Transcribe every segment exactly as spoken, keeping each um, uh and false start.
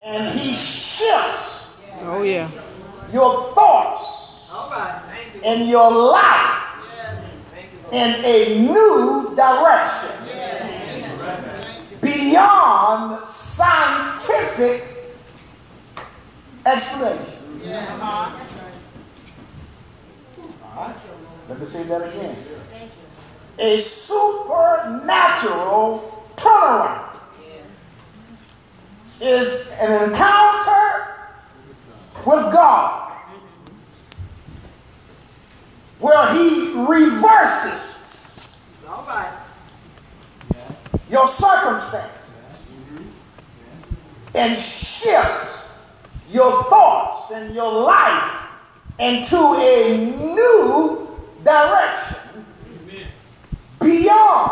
And he shifts Oh, yeah. your thoughts All right. Thank you. and your life in a new direction beyond scientific explanation. All right. Let me say that again. A supernatural turnaround is an encounter with God where he reverses All right. your circumstances and shifts your thoughts and your life into a new direction beyond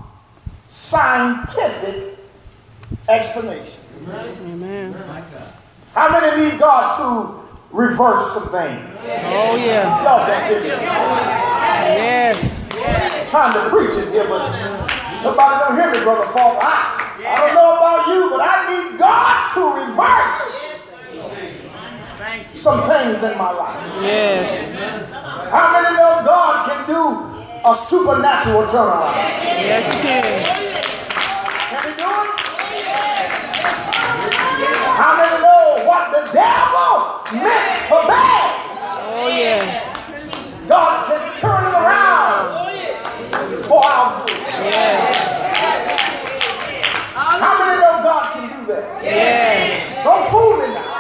scientific explanation. Amen. How many need God to reverse some things? Oh, yeah. Y'all don't get it. Yes. I'm trying to preach it here, but nobody don't hear me, Brother Falk. I, I don't know about you, but I need God to reverse some things in my life. Yes. How many know God can do a supernatural turnaround? Yes, he can. Can he do it? How many know what the devil meant for bad? Oh, yes. God can turn it around for our good. Yes. How many know God can do that? Yes. Don't fool me now.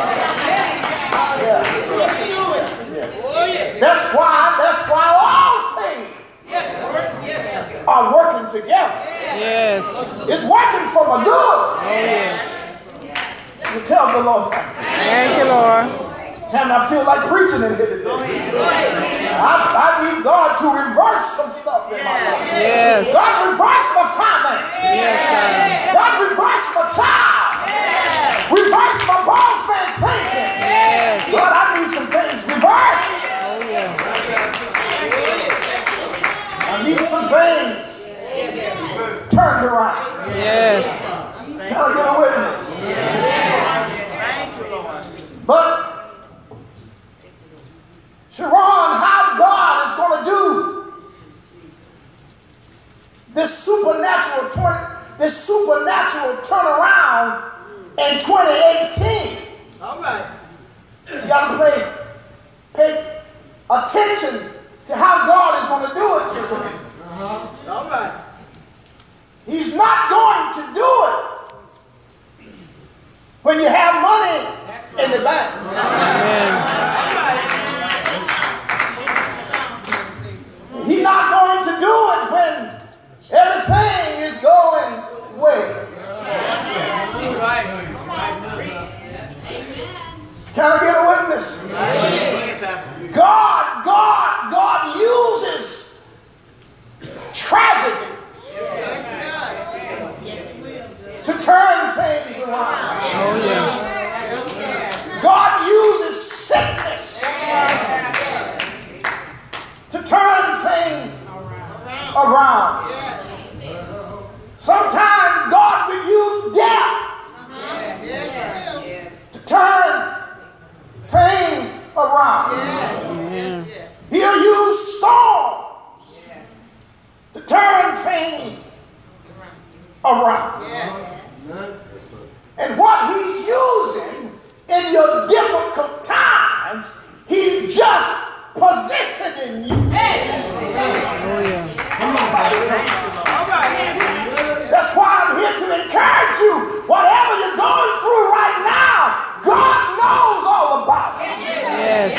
Yeah, yeah, yeah. That's why, that's why all things are working together. Yes. It's working for my good. Oh, yes. You tell the Lord thank you. Thank you, Lord. Time I feel like preaching in here today. I, I need God to reverse some stuff in my life. Yes. God reverse my finances. Yes, God. God reverse my child. Reverse my boss man thinking. Yes. God, I need some things reversed. Oh, yeah. I need some things turned around. Yes. Can I get a witness? But Sharon, how God is going to do this supernatural twenty, this supernatural turnaround in twenty eighteen. All right. You got to pay, pay attention to how God is going to do it, Sister Minnie. Uh-huh. All right. He's not going to do it when you have money in the bank. Amen. He's not going to do it when everything is going well. Can I get a witness? God, God, God uses tragedy to turn things around. Oh, yeah. God uses sickness to turn things around. Sometimes God will use death to turn things around. He'll use storms to turn things around. And what he's using in your difficult times, he's just positioning you. Oh, yeah. That's why I'm here to encourage you. Whatever you're going through right now, God knows all about it. Yes.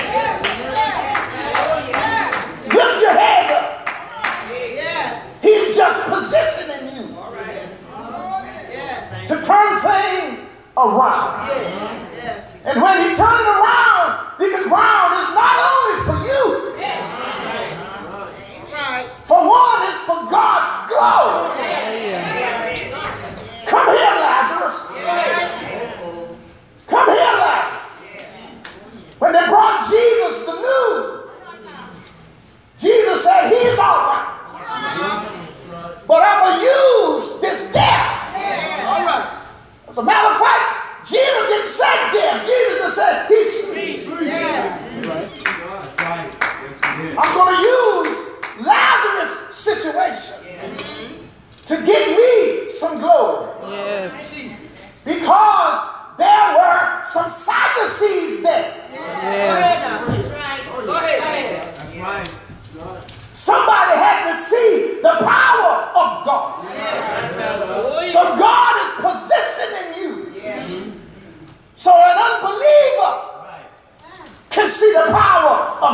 Lift your head up. He's just positioning you to turn things around. And when he turns it around, the ground is not only for you. For one, it's for God's glory. Come here, Lazarus. Come here, Lazarus. When they brought Jesus the news, Jesus said, he's all right. But I'm going to use this death. As a matter of fact, Jesus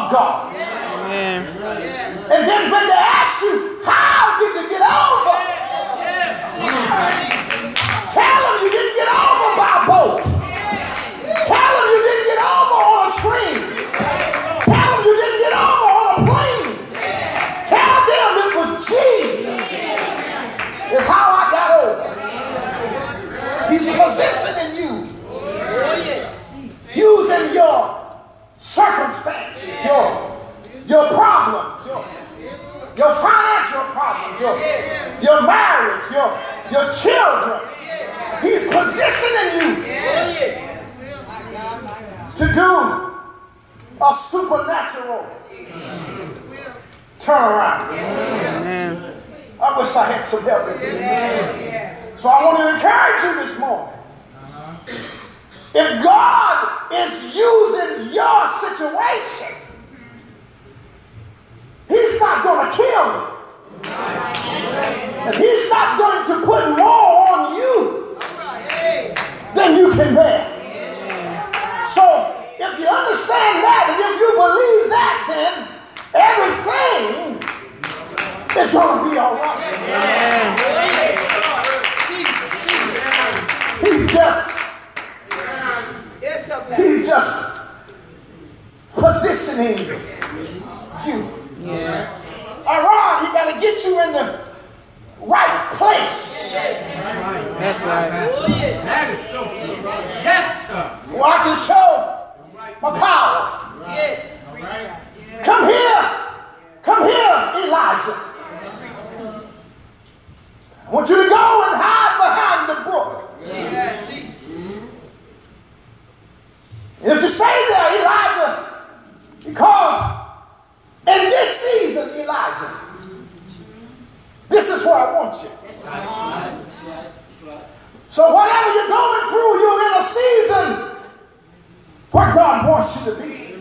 of God. Amen. And then when they ask you, how did you get over? Tell them you didn't get over by a boat. Tell them you didn't get over on a train. Tell them you didn't get over on a plane. Tell them it was Jesus. It's how I got over. He's positioning you. Using your circumstances, your, your problems, your, your financial problems, your, your marriage, your, your children. He's positioning you to do a supernatural turnaround. Amen. I wish I had some help with you. So I want to encourage you this morning. If God is using your situation, He's not going to kill you. And He's not going to put more on you than you can bear. So if you understand that, and if you believe that, then everything is going to be all right. He's just He's just positioning you. Yes. Around, He got to get you in the right place. That's right. That is so true. Yes, sir. Where I can show my power. Come here. Come here, Elijah. I want you to go and hide behind the brook. And if you stay there, Elijah, because in this season, Elijah, this is where I want you. So whatever you're going through, you're in a season where God wants you to be.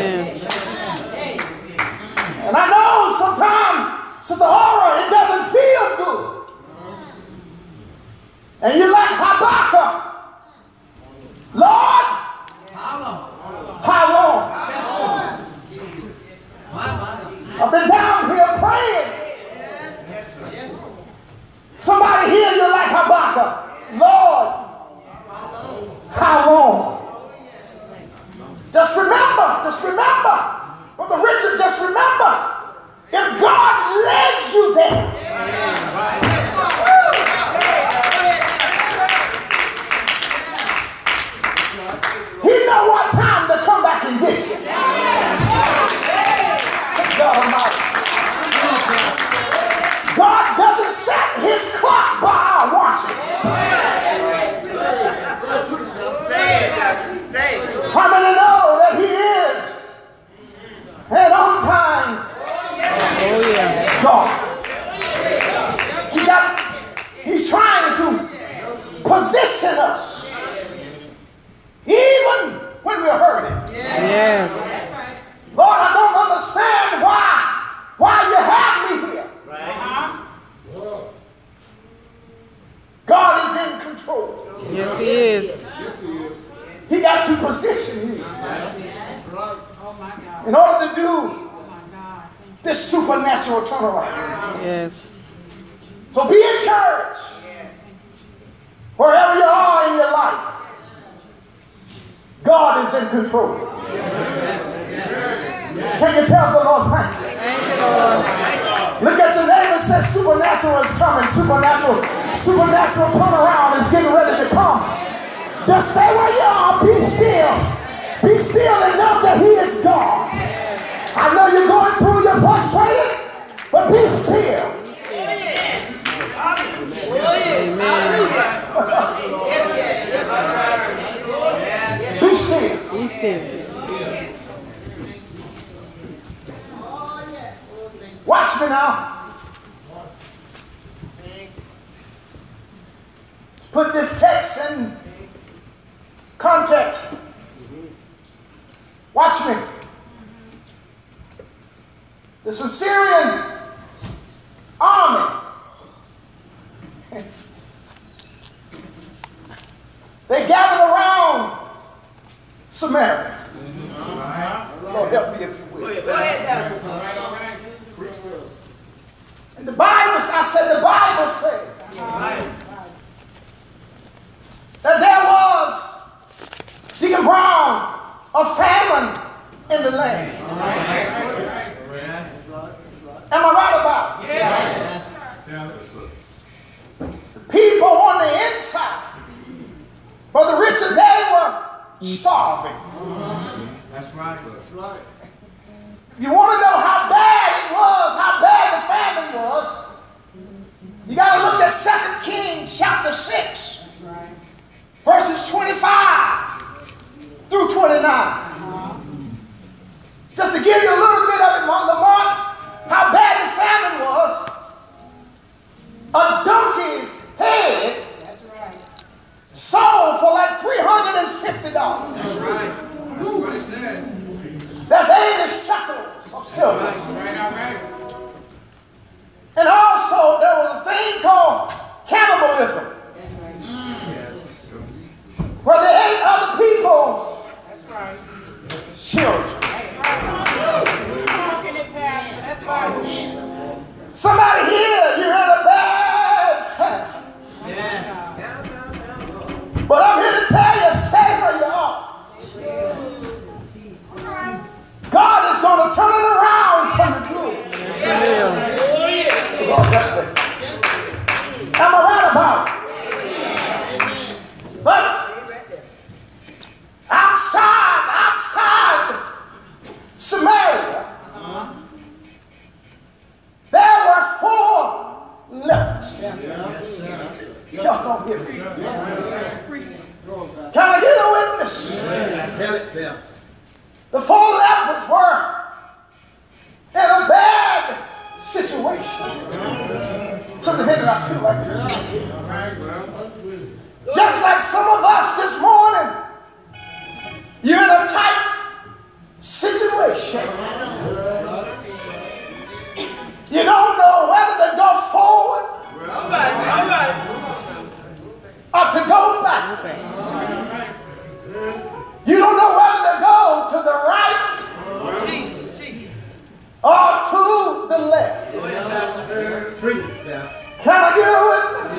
And I know sometimes, Sister Aura, it doesn't feel good. And you're like Habakkuk. Lord, how long? I've been down here praying. Somebody here, you're like Habakkuk. Lord, how long? Just remember, just remember. Brother Richard, just remember. If God led you there, He know what time to come back and get you. God Almighty. God doesn't set His clock by our watches. How many know that He is an on time Oh, yeah. God? He got, He's trying to position us even when we're hurting. Yes. Lord, I don't understand why, why you have me here. God is in control. Yes, He is. He got to position you in order to do this supernatural turnaround. Yes. So be encouraged wherever you are in your life. God is in control. Can you tell the Lord thank you? Thank you, Lord. Look at your neighbor and say supernatural is coming. Supernatural, supernatural turnaround is getting ready to come. Just stay where you are. Be still. Be still and know that He is God. I know you're going through, you're frustrated, but be still. Amen. Be still. Be still. Watch me now. Put this text in context. Watch me. The Syrian army, they gathered around Samaria. Lord, help me if you will. I said the Bible said that there was, Deacon Brown, a famine in the land. Am I right about it? Yes. The people on the inside, but the rich, they were starving. That's right. That's right. You want to know how bad it was, how bad the famine was, you got to look at Second Kings chapter six, verses twenty-five through twenty-nine. Just to give you a little bit of it, Lamont, how bad the famine was. A donkey's head sold for like three hundred fifty dollars. That's right. That's what it said. That's eighty shekels of silver. Right, all right. And also there was a thing called cannibalism, where they ate other people's children. Somebody here, you're in a bad famine. But I'm here to tell you, stay where you are. God is going to turn it around for the good. Am I right about it? But outside, outside Samaria, there were four lepers. Y'all don't hear me. Can I get a witness? The four lepers were in a bad situation. To the head that I feel like it. Just like some of us this morning, you're in a tight situation. You don't know whether to go forward or to go back. You don't know whether to go to the right or to the left. Can I get a witness?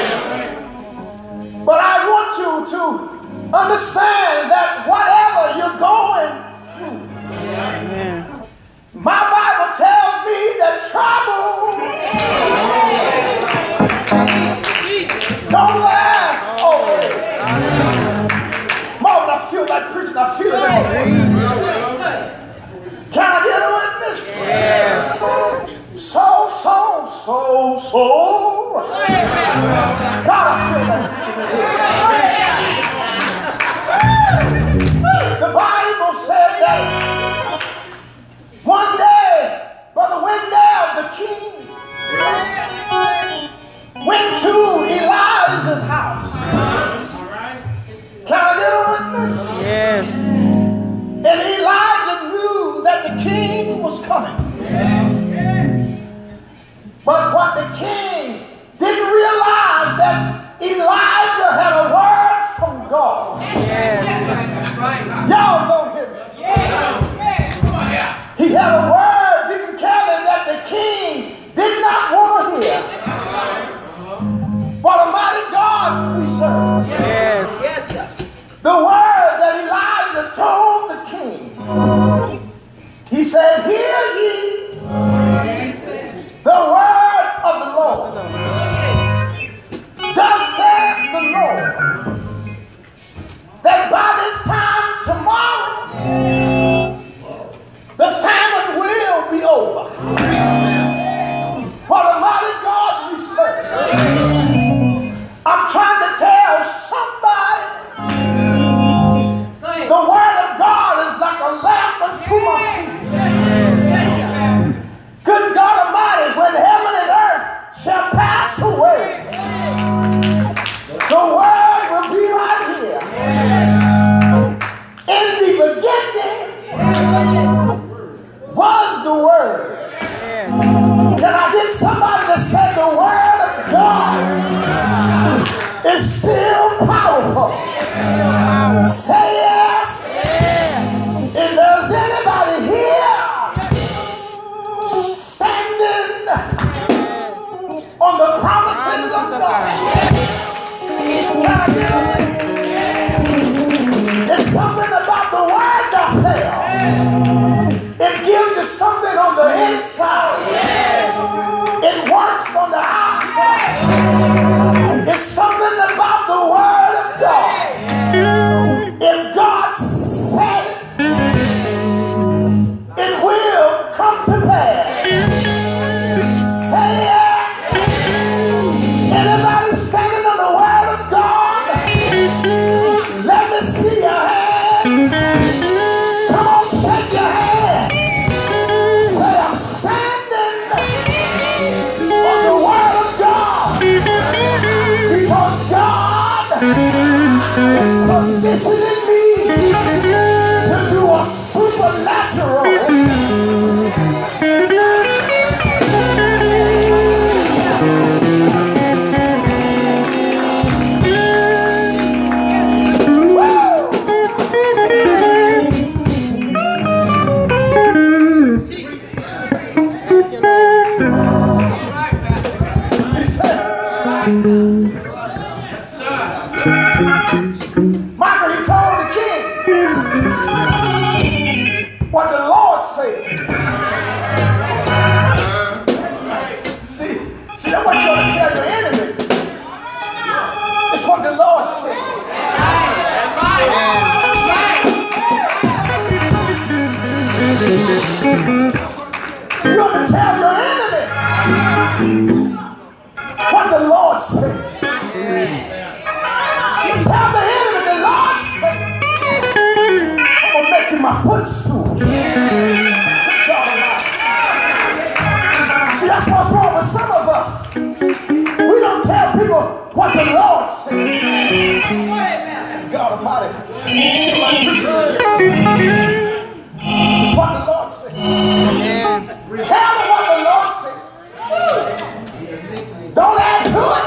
But I want you to understand that whatever you're going through, my Bible tells me that trouble don't last always. Mom, I feel like preaching. I feel it. Can I get a witness? Yes. So, so, so, so. God, I feel like the Bible said that one day, Brother Wendell, the king, went to Elijah's house. Can I get a witness? Yes. And Elijah knew that the king was coming. But what the king didn't realize that Elijah had a word from God. Yes. Y'all don't hear me. He had a word, didn't tell him that the king did not want to hear. What a mighty God we serve. Yes. The word that Elijah told the king. He says, hear ye the word of the Lord. Thus saith the Lord, that by this time tomorrow, the famine will be over. What a mighty God we serve. I'm trying to tell somebody, the word of God is like a lamp unto my feet. Good God Almighty, when heaven and earth shall pass away, the word will be right here. In the beginning was the word. Can I get somebody to say the word of God is still powerful? Say yes. If there's anybody here standing inside. It works on the outside. It's something about the word of God. If God said it, it will come to pass. Say it. Anybody standing on the word of God? Let me see your hands. Come on, shake your hands. Say, I'm standing on the word of God. Because God is positioning me to do a supernatural. Michael, he told the king what the Lord said. See, see, that's what you're going to tell your enemy. It's what the Lord said. You're going to tell your enemy what the Lord said. Tell the enemy the Lord said, I'm going to make you my footstool. See, that's what's wrong with some of us. We don't tell people what the Lord said. God Almighty. It's what the Lord said. Tell them what the Lord said. Don't add to it.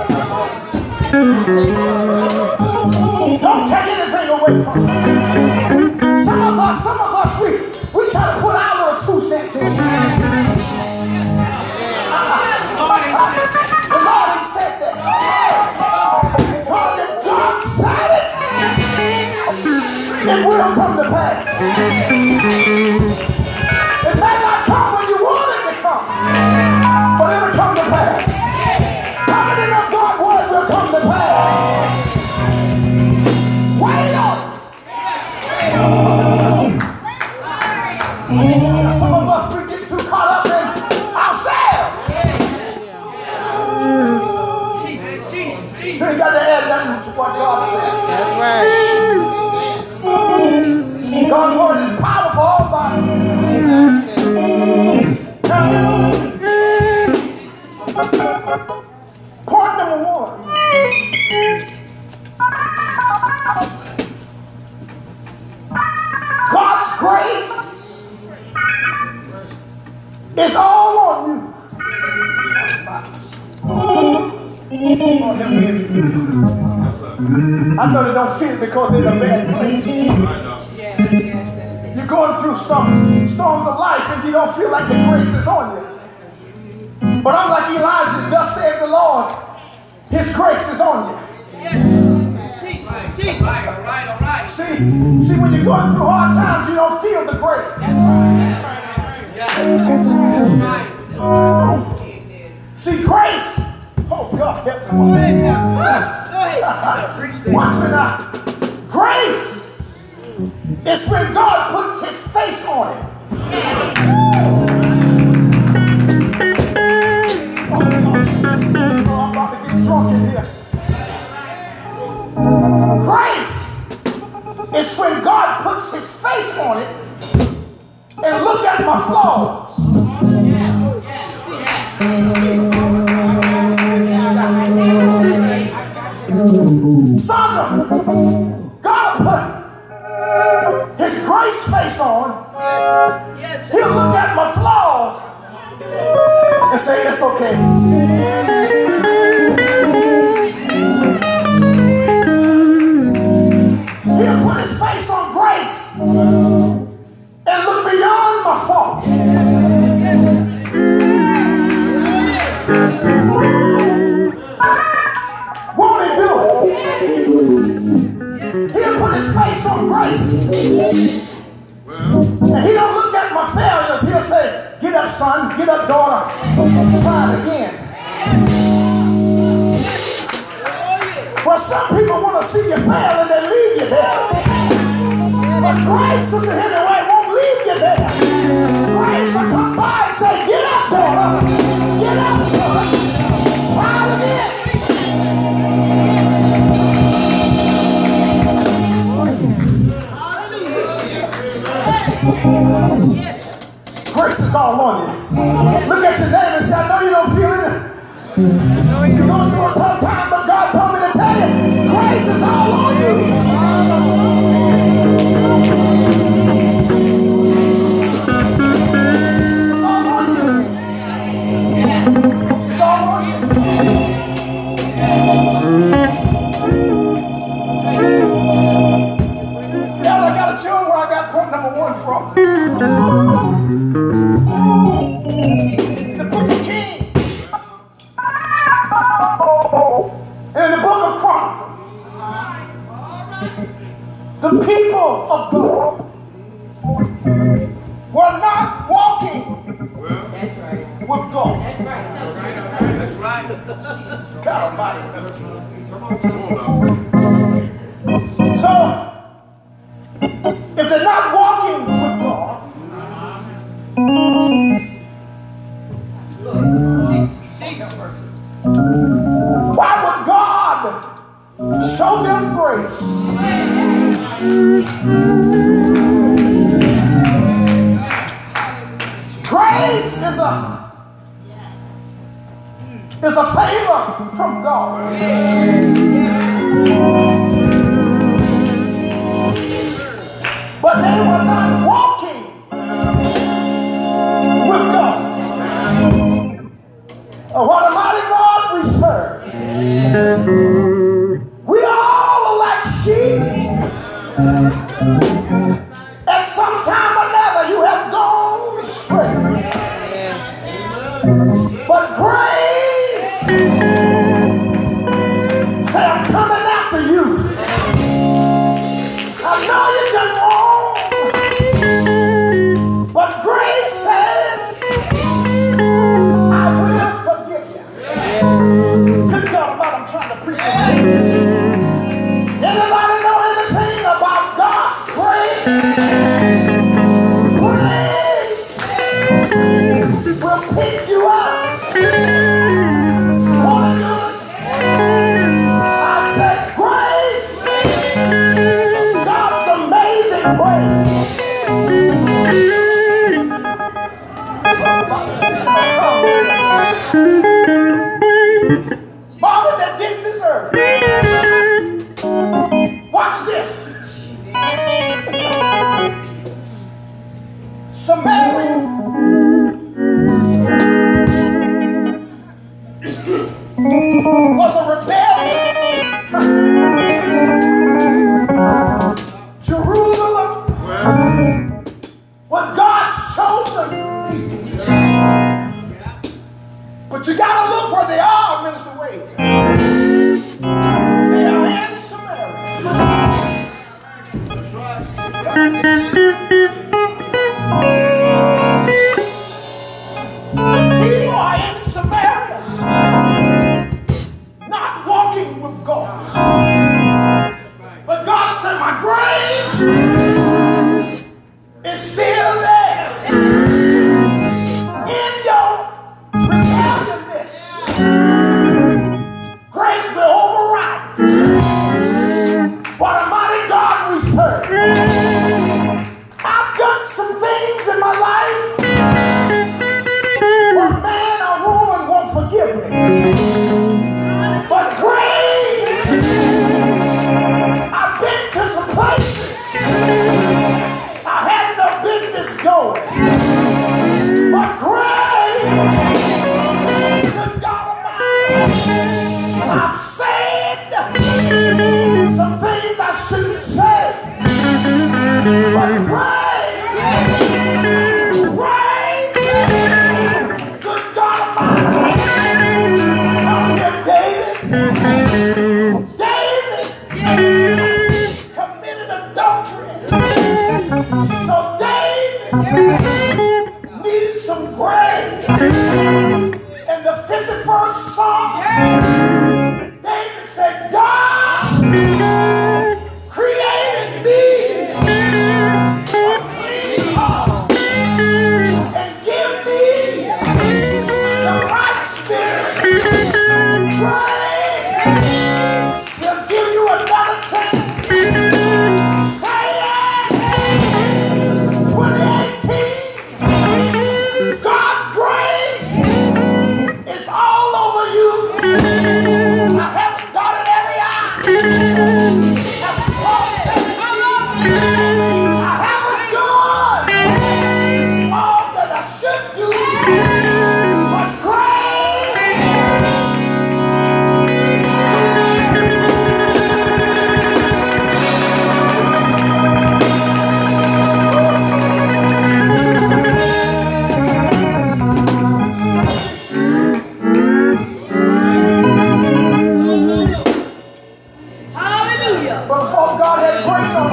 Don't take anything away from it. Some of us, some of us, we, we try to put our little two cents in. Uh-uh. The Lord ain't said that. Because if God said it, it will come to pass. It may not come when you want it to come, but it will come to pass. How many of God's word will come to pass? Wait on it. Some of us, we get too caught up in ourselves. You ain't got to add nothing to what God said. That's right. God's word is powerful all by itself. Point number one. God's grace is all on you. Lord, help me if you will. I know they don't feel it because they're in a bad place. You're going through some storms of life and you don't feel like the grace is on you. But I'm like Elijah, thus saith the Lord, his grace is on you. See, see, when you're going through hard times, you don't feel the grace. See, grace, oh God, help me. Watch me now. Grace is when God puts his face on it. Oh, I'm about to get drunk in here. Grace is when God puts his face on it and look at my flaws. Sandra, God put his grace face on. He'll look at my flaws and say, it's okay. He'll put his face on grace and look beyond my faults. Won't he do it? He'll put his face on grace. And he don't look at my failures. He'll say, get up up, son. Get up, daughter. Try it again. Well, some people want to see you fail and they leave you there. But grace, Sister Hemingway, won't leave you there. Grace will come by and say, get up, daughter. Get up, son. Try it again. Grace is all on you. Look at your neighbor and say, I know you don't feel it. You're going through a tough time, but God told me to tell you, grace is all on you. It's all on you. It's all on you. Now I got to show where I got point number one from. The book of Kings. And in the book of Chronicles, the people of God were not walking with God. That's right. That's right. God Almighty. So, if they're not walking with God, why would God show them grace? Grace is a is a favor from God. But they were not walking with God. Oh, what a mighty God we serve. We all are like sheep. At some time or another, you have gone astray. But grace, say, I'm coming after you. I know you've done wrong, but grace says, I will forgive you. Good God, about I'm trying to preach it. Anybody know anything about God's grace? Grace will pick you up. Want to do it? I said grace. God's amazing grace. Mama that didn't deserve it. Watch this. Samaria was a rebellious country. Jerusalem was God's chosen people. But you got to look where they are, Minister Wade. They are in Samaria. People are in Samaria, not walking with God. But God said, my grace is still there. In your rebelliousness, grace will override it. What a mighty God we serve. I've done some things in my life where man or woman won't forgive me. But grace, I've been to some places I had no business going. But grace, good God Almighty, I've said some things I shouldn't say. But grace, grace, good God Almighty, come here, David. David committed adultery.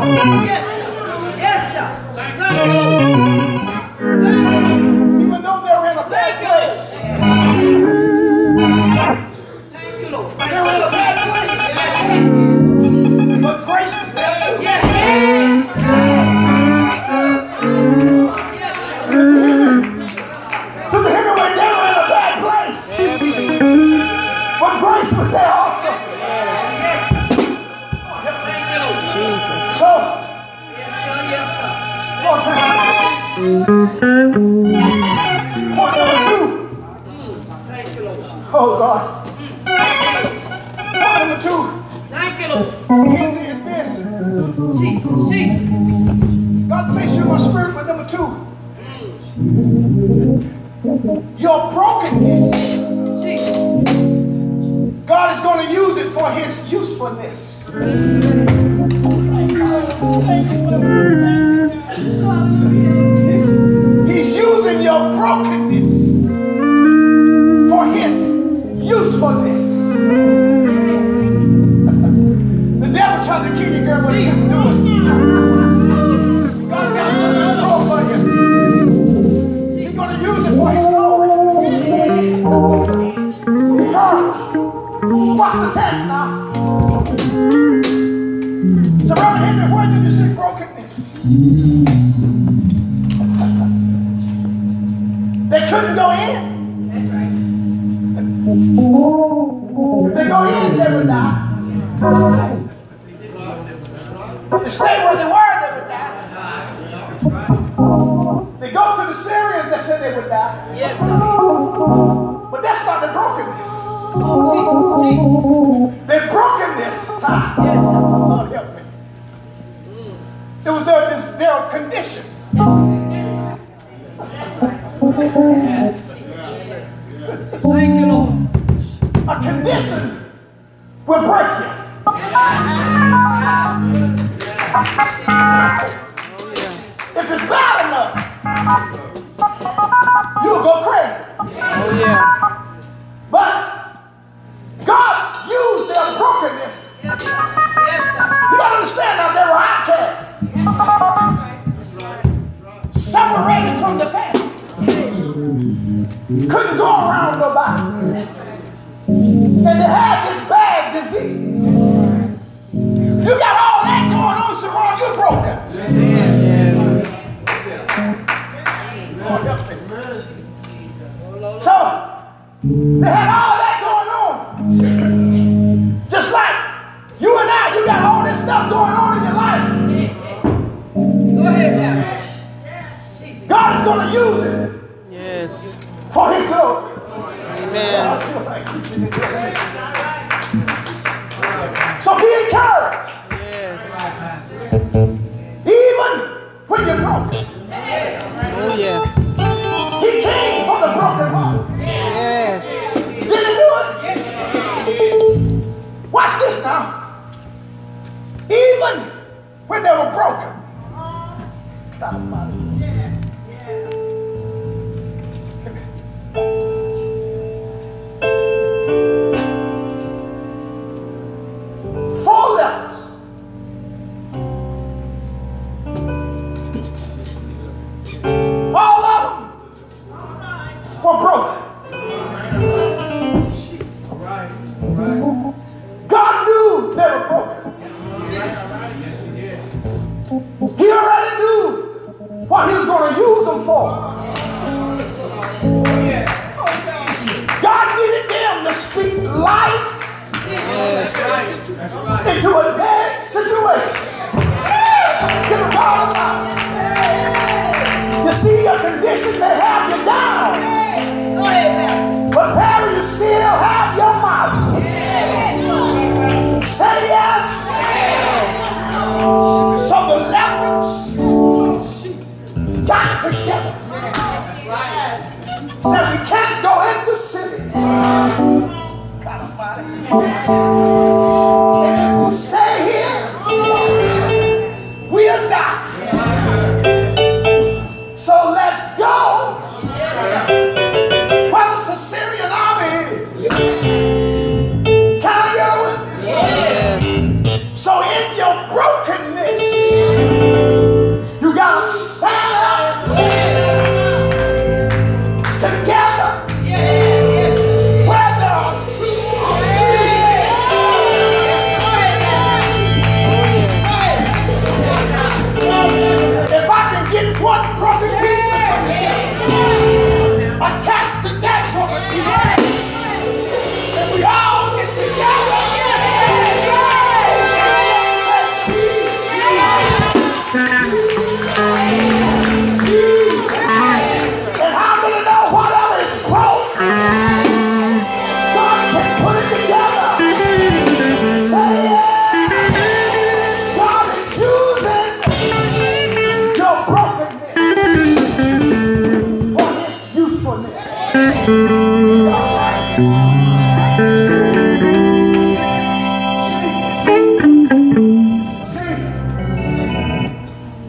Yes, sir. Yes, sir. Thank you, Lord. Even though they're in a bad place. Thank you, Lord. They were in a bad place. But grace was there too. Yes. So the him went down in a bad place. But grace was there also. Jesus. So, Yes, sir. Yes, sir. one time. Point number two. Thank you, Lord. Oh God. Point number two. Thank you, Lord. Is, is this. Jesus. Jesus. God placed you in my spirit with number two. Your brokenness, Jesus. God is going to use it for his usefulness. He's, he's using your brokenness for his usefulness. The devil tried to kill you, girl, but he couldn't do it. God got something in store for you. He's going to use it for his glory. God, watch the text now. So, Reverend Henry, where did you see brokenness? They couldn't go in. If they go in, they would die. If they stay where they were, they would die. They go to the Syrians, they said they would die. Yes, sir. But that's not the brokenness. Jesus. Jesus. The brokenness time. Yes, sir. Lord help me. It was their, this, their condition. Thank you, Lord. A condition will break you. If it's bad enough, you'll go crazy. Oh, yeah. But God used their brokenness. Yes, sir. Yes, sir. You gotta understand now, they were outcasts. Separated from the family. Couldn't go around nobody. And they had this bad disease. You got all that going on, Sharon, you're broken. Lord help me. So, they had all that going on. Just like you and I, you got all this stuff going on in your life. Go ahead, Pastor. God is going to use it Yes. for his glory. Amen. So be encouraged. Yes. Even when you're broken. Oh, yeah. He came from the broken heart. Yes. Did he do it? Watch this now. Even when they were broken. Four levels. All of them were broken. God knew they were broken. He already knew what he was going to use them for. God needed them to speak life into a bad situation. Give God a life. You see, your condition may have you down, Go ahead, Pastor. but Perry, you still have your mouth. Say yes. So the lepers got together. Said we can't go in the city. God Almighty. And if we stay here,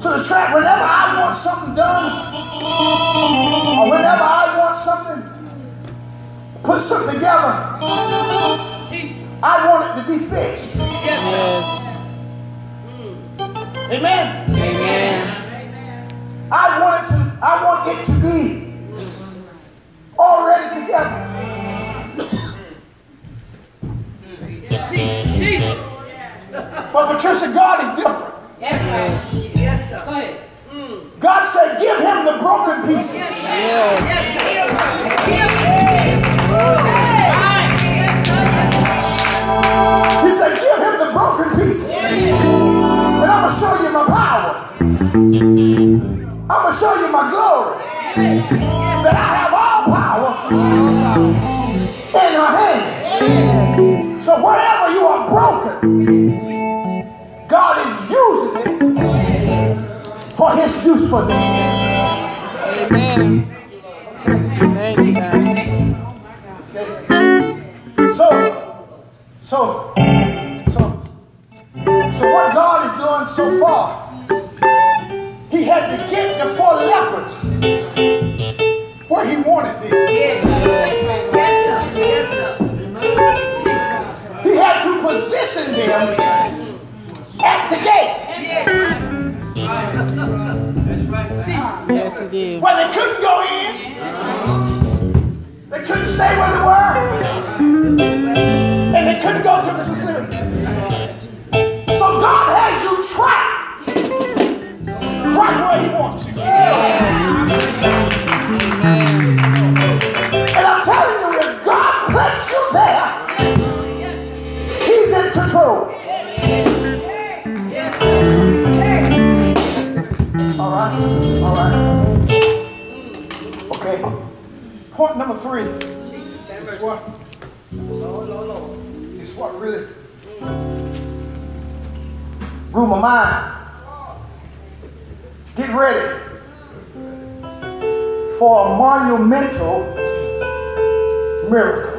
the track. Whenever I want something done, or whenever I want something, put something together, I want it to be fixed. Yes. Amen. Amen. I want it to, I want it to be already together. But Patricia, God is different. Yes, sir. Yes, sir. God said, give him the broken pieces. Yes. He said, give him the broken pieces. And I'm going to show you my power. I'm going to show you my glory. That I have all power in your hand. So wherever you are broken, God is using it for his usefulness. Amen. Thank you, God. So, so, so, so what God is doing so far, he had to get the four lepers where he wanted them. Yes, sir. Yes, sir. He had to position them at the gate. Yes, he did. Where they couldn't go in. They couldn't stay where they were. And they couldn't go to the facility. So God has you trapped right where he wants you. And I'm telling you, if God puts you there, he's in control. All right, all right. Okay. Point number three is what? It's what really blew my mind. Get ready for a monumental miracle.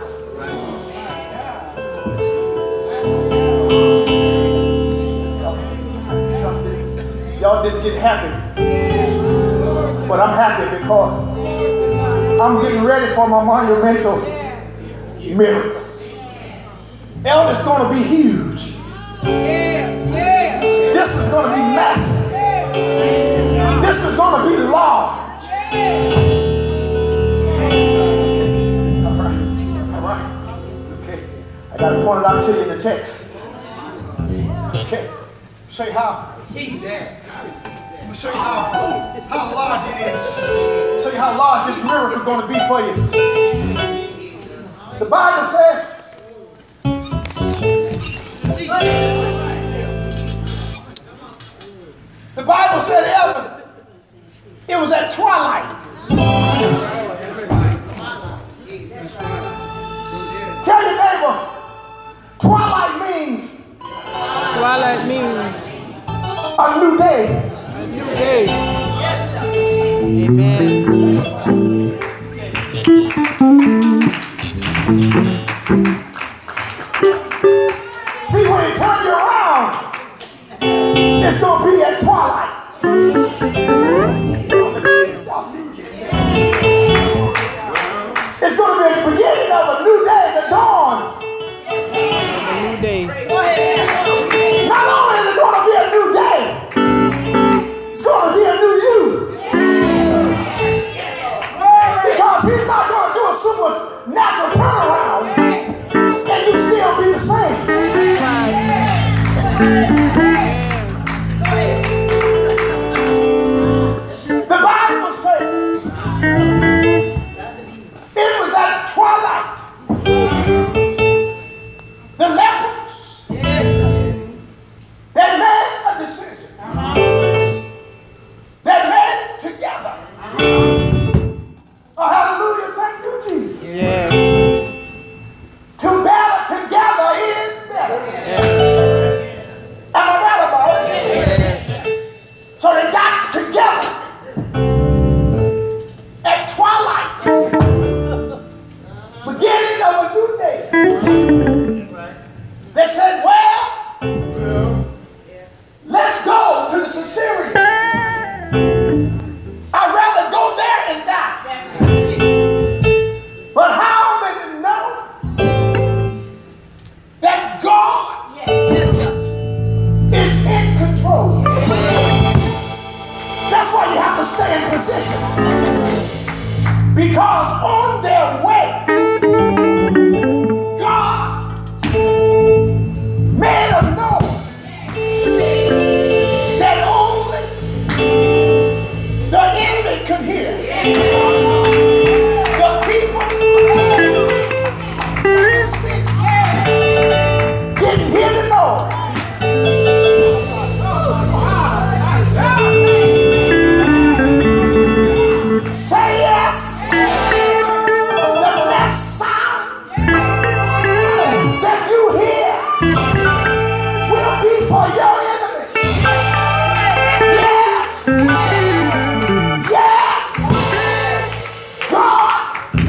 Y'all didn't get happy, but I'm happy because I'm getting ready for my monumental miracle. Elder, it's going to be huge. This is going to be massive. This is going to be large. All right, all right. Okay, I got to point it out to you in the text. Okay, show you how. Let me show you how, how large it is. Show you how large this miracle is going to be for you. The Bible said, the Bible said, Elvin, it was at twilight. Tell your neighbor, twilight means Twilight means a new day. a new day. Amen. See, when he turn you around, it's going to be at twilight. It's going to be the beginning of a new day, the dawn. A new day. Not only is it going to be a new day, it's going to be a new you. Because he's not going to do a supernatural turnaround and you still be the same. That's right. The Bible says it was at twilight. The lepers, they made a decision. They made it together. Oh, hallelujah. Thank you, Jesus. Yes. To better together is better. Yes. Am I right about it? Yes. So they got together at twilight, beginning of a new day. They said, well, let's go to the Missionary. in position. Because on their way, God made a noise that only the enemy could hear. The people didn't hear the noise. Say yes. The next sound that you hear will be for your enemy. Yes. Yes. God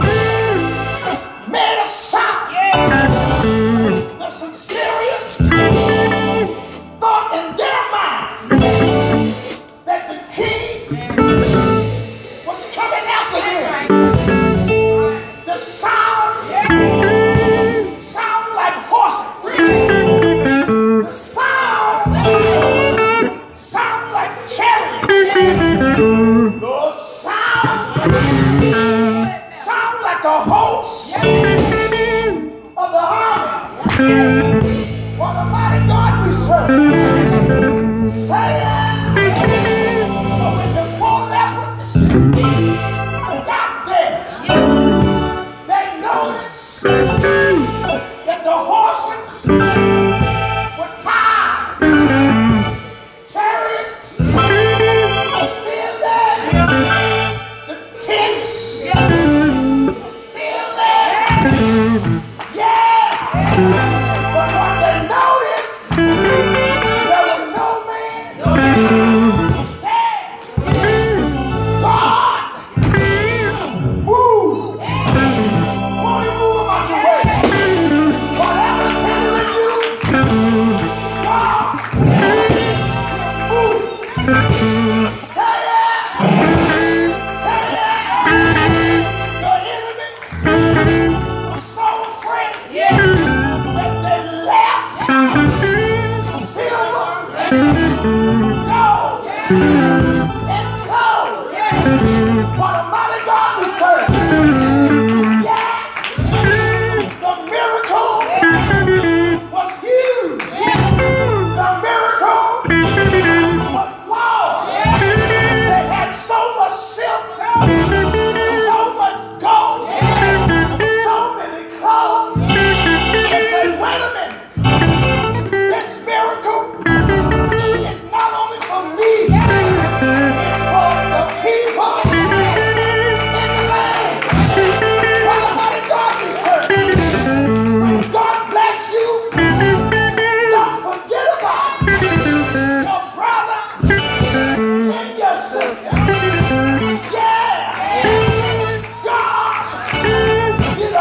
made a sound. The Syrians thought in their mind that the king was coming after them. The sound sound like horses. The sound sound like chariots. The sound sound like a host of the army. What a mighty God we serve. Say it. So when the four leopards got there, they noticed that the horses were tied. Chariots are still there. The tents are still there. Yeah. But what they noticed, there was no man there. God move. Won't he move about your way? Whatever's hindering you, God move. Say it. Say it. The enemy was so afraid that they left silver, gold, and gold. What a mighty God we serve. Yes. The miracle was huge. The miracle was large. They had so much silver, so much gold, so many clothes. They said, wait a minute. This miracle is not only for me, it's for the people in the land. What a mighty God we serve. When God bless you, don't forget about your brother and your sister. Yeah. God did a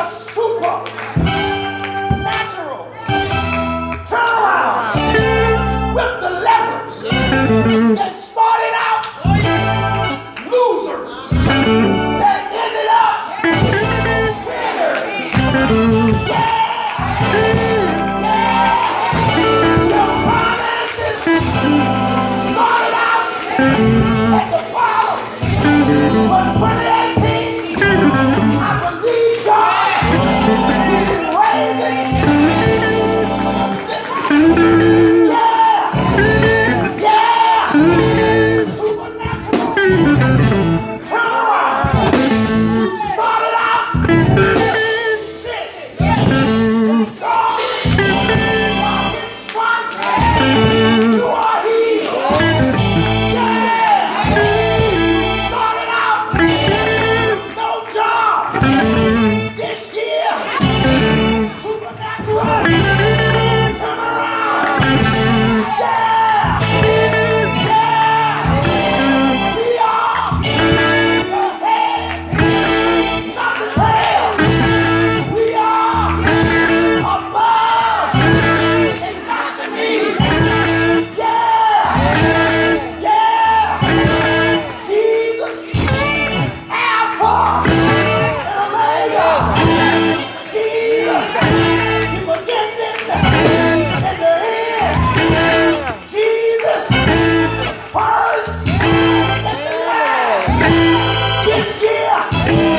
supernatural turnaround with the lepers. They started out losers. They ended up winners. Yeah. Yeah. Your finances started out at the bottom. But twenty eighteen, I believe God, you can raise it. Yeah. Yeah. Supernatural turnaround. Started out sick. God, by his stripes, you are healed. Yeah. Started out here.